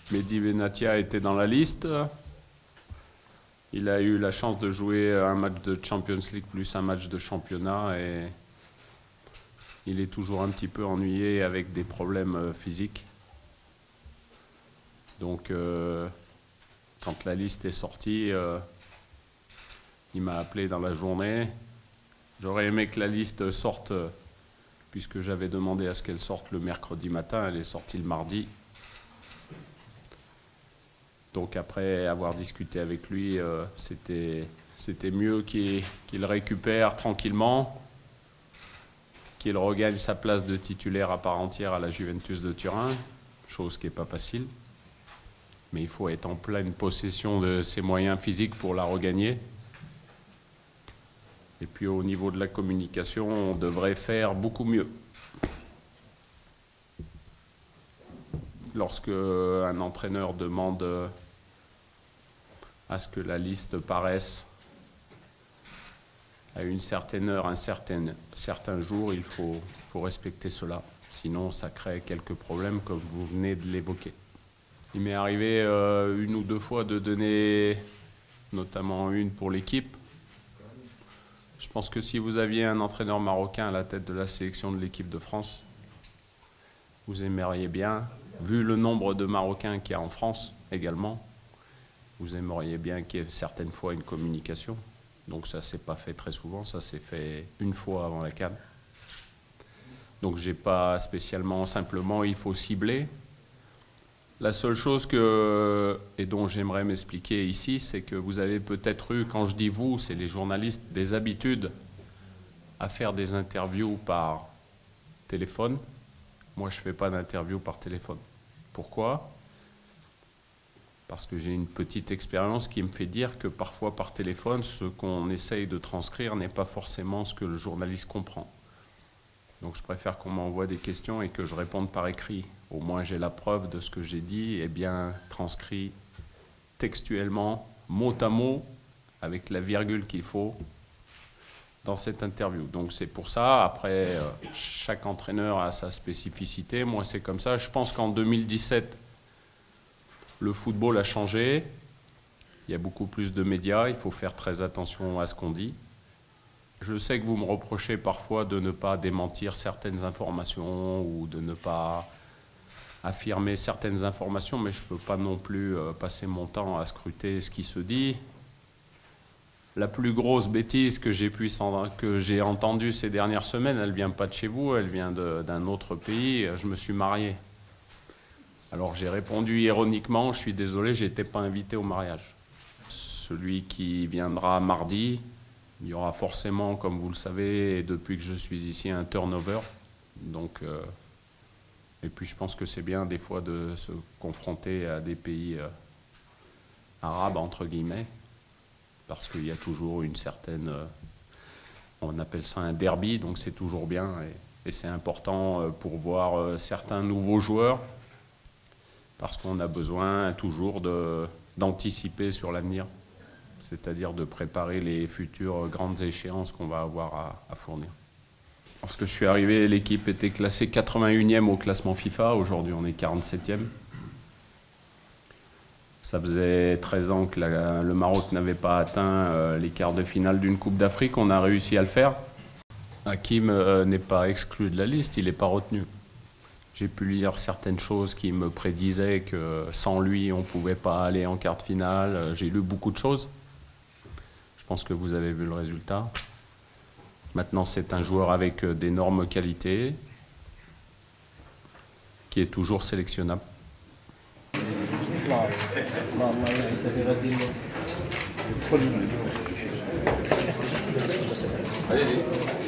Mehdi Benatia était dans la liste. Il a eu la chance de jouer un match de Champions League plus un match de championnat et il est toujours un petit peu ennuyé avec des problèmes physiques. Donc quand la liste est sortie, il m'a appelé dans la journée. J'aurais aimé que la liste sorte puisque j'avais demandé à ce qu'elle sorte le mercredi matin. Elle est sortie le mardi. Donc après avoir discuté avec lui, c'était mieux qu'il récupère tranquillement, qu'il regagne sa place de titulaire à part entière à la Juventus de Turin, chose qui n'est pas facile. Mais il faut être en pleine possession de ses moyens physiques pour la regagner. Et puis au niveau de la communication, on devrait faire beaucoup mieux. Lorsque un entraîneur demande à ce que la liste paraisse à une certaine heure, un certain jour, il faut respecter cela. Sinon, ça crée quelques problèmes, comme vous venez de l'évoquer. Il m'est arrivé une ou deux fois de donner, notamment une pour l'équipe. Je pense que si vous aviez un entraîneur marocain à la tête de la sélection de l'équipe de France, vous aimeriez bien, vu le nombre de Marocains qu'il y a en France également, vous aimeriez bien qu'il y ait certaines fois une communication. Donc ça ne s'est pas fait très souvent, ça s'est fait une fois avant la CAN. Donc j'ai pas spécialement, simplement il faut cibler. La seule chose et dont j'aimerais m'expliquer ici, c'est que vous avez peut-être eu, quand je dis vous, c'est les journalistes, des habitudes à faire des interviews par téléphone. Moi, je ne fais pas d'interview par téléphone. Pourquoi ? Parce que j'ai une petite expérience qui me fait dire que parfois par téléphone, ce qu'on essaye de transcrire n'est pas forcément ce que le journaliste comprend. Donc je préfère qu'on m'envoie des questions et que je réponde par écrit. Au moins j'ai la preuve de ce que j'ai dit et bien transcrit textuellement, mot à mot, avec la virgule qu'il faut dans cette interview. Donc c'est pour ça, après chaque entraîneur a sa spécificité. Moi c'est comme ça. Je pense qu'en 2017, le football a changé. Il y a beaucoup plus de médias. Il faut faire très attention à ce qu'on dit. Je sais que vous me reprochez parfois de ne pas démentir certaines informations ou de ne pas affirmer certaines informations, mais je ne peux pas non plus passer mon temps à scruter ce qui se dit. La plus grosse bêtise que j'ai entendue ces dernières semaines, elle ne vient pas de chez vous, elle vient d'un autre pays. Je me suis marié. Alors j'ai répondu ironiquement, je suis désolé, je n'étais pas invité au mariage. Celui qui viendra mardi, il y aura forcément, comme vous le savez, depuis que je suis ici, un turnover. Donc, et puis je pense que c'est bien des fois de se confronter à des pays arabes, entre guillemets, parce qu'il y a toujours une certaine, on appelle ça un derby, donc c'est toujours bien. Et c'est important pour voir certains nouveaux joueurs, parce qu'on a besoin toujours d'anticiper sur l'avenir. C'est-à-dire de préparer les futures grandes échéances qu'on va avoir à fournir. Lorsque je suis arrivé, l'équipe était classée 81e au classement FIFA. Aujourd'hui, on est 47e. Ça faisait 13 ans que le Maroc n'avait pas atteint les quarts de finale d'une Coupe d'Afrique. On a réussi à le faire. Hakim n'est pas exclu de la liste, il n'est pas retenu. J'ai pu lire certaines choses qui me prédisaient que sans lui, on ne pouvait pas aller en quart de finale. J'ai lu beaucoup de choses. Je pense que vous avez vu le résultat. Maintenant, c'est un joueur avec d'énormes qualités qui est toujours sélectionnable. Allez-y.